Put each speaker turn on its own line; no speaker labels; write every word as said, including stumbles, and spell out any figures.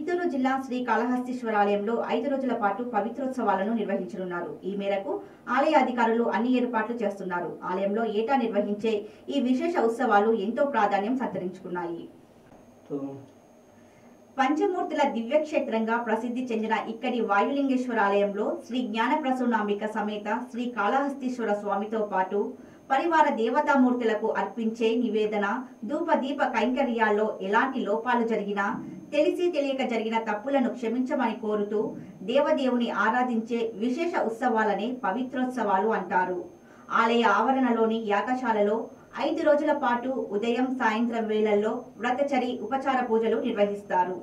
చిత్తూరు జిల్లా శ్రీ కాళహస్తీశ్వర ఆలయంలో ఐదు రోజుల పాటు పవిత్రోత్సవాలను నిర్వహించనున్నారు. ఈ మేరకు ఆలయ అధికారులు అన్ని ఏర్పాట్లు చేస్తున్నారు. ఆలయంలో ఏటా నిర్వహించే ఈ విశేష ఉత్సవాలు ఎంతో ప్రాధాన్యం సంతరించుకున్నాయి. పంచమూర్తుల దివ్యక్షేత్రంగా ప్రసిద్ధి చెందిన ఇక్కడి వాయులింగేశ్వర ఆలయంలో శ్రీ జ్ఞానప్రసూనాంబిక సమేత శ్రీ కాళహస్తీశ్వర స్వామితో పాటు పరివార దేవతామూర్తులకు అర్పించే నివేదన ధూపదీప కైంకర్యాల్లో ఎలాంటి లోపాలు జరిగినా తెలిసి తెలియక జరిగిన తప్పులను క్షమించమని కోరుతూ దేవదేవుని ఆరాధించే విశేష ఉత్సవాలనే పవిత్రోత్సవాలు అంటారు. ఆలయ ఆవరణలోని యాగశాలలో ఐదు రోజుల పాటు ఉదయం సాయంత్రం వేళల్లో వ్రతచరి ఉపచార పూజలు నిర్వహిస్తారు.